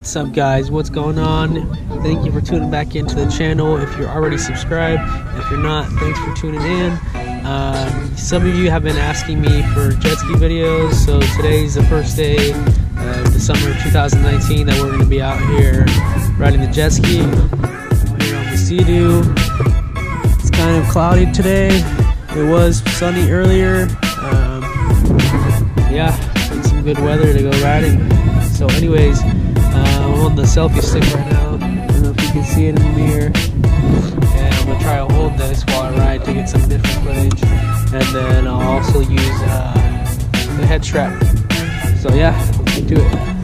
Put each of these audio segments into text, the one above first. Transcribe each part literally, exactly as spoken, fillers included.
What's up, guys? What's going on? Thank you for tuning back into the channel. If you're already subscribed, if you're not, thanks for tuning in. Um, some of you have been asking me for jet ski videos, so today's the first day of the summer of two thousand nineteen that we're going to be out here riding the jet ski here on the Seadoo. It's kind of cloudy today. It was sunny earlier. Um, yeah, it's some good weather to go riding. So anyways, uh, I'm on the selfie stick right now. I don't know if you can see it in the mirror. And I'm going to try to hold this while I ride to get some different footage. And then I'll also use uh, the head strap. So yeah, let's get to it.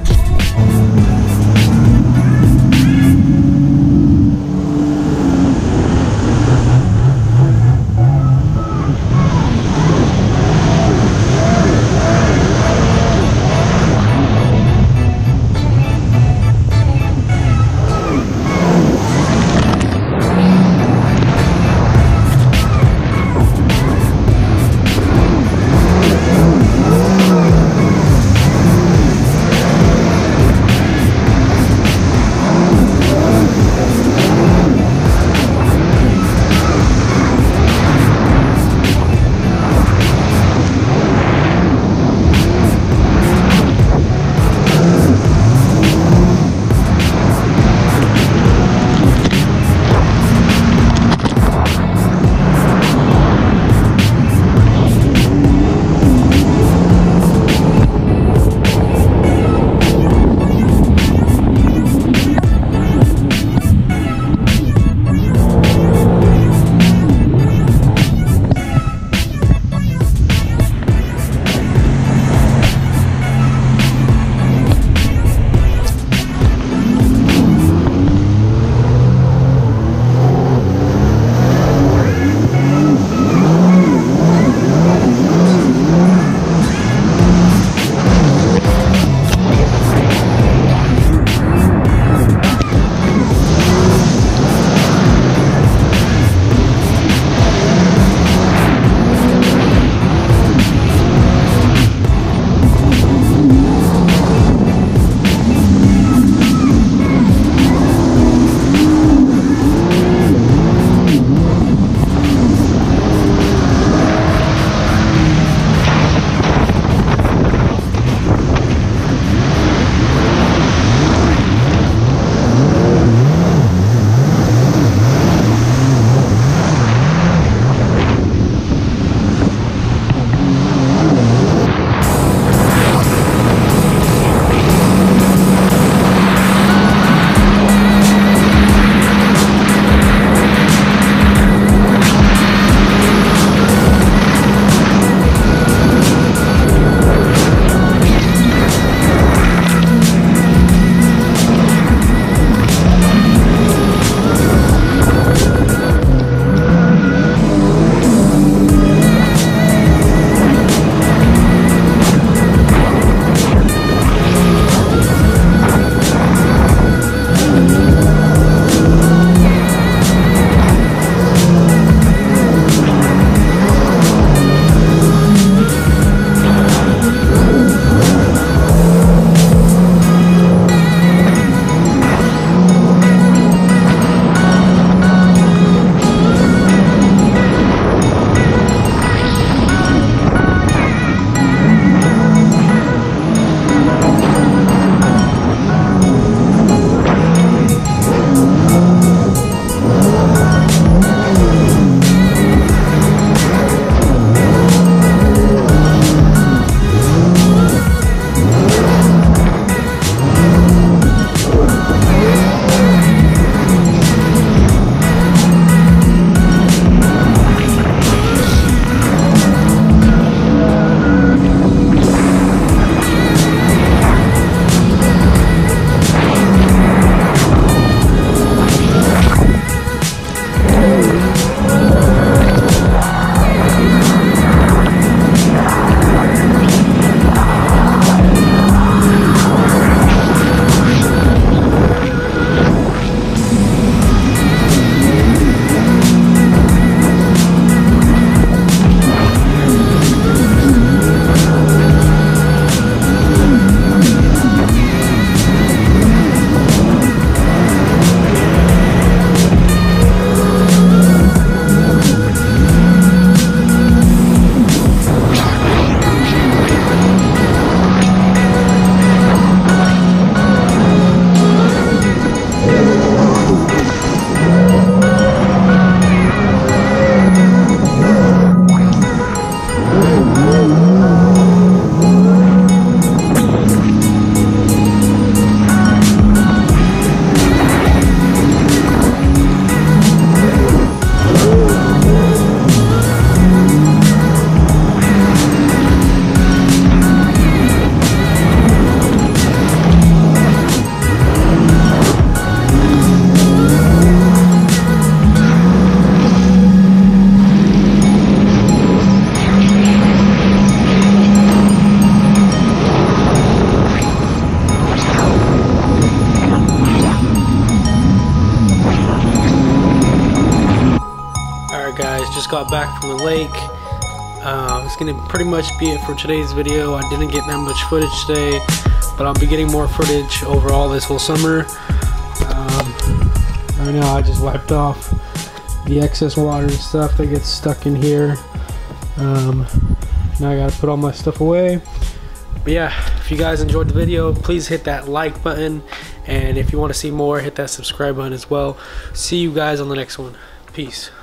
just got back from the lake. Uh, it's gonna pretty much be it for today's video. I didn't get that much footage today, but I'll be getting more footage overall this whole summer. Um, right now I just wiped off the excess water and stuff that gets stuck in here. Um, now I gotta put all my stuff away. But yeah, if you guys enjoyed the video, please hit that like button, and if you want to see more, hit that subscribe button as well. See you guys on the next one. Peace.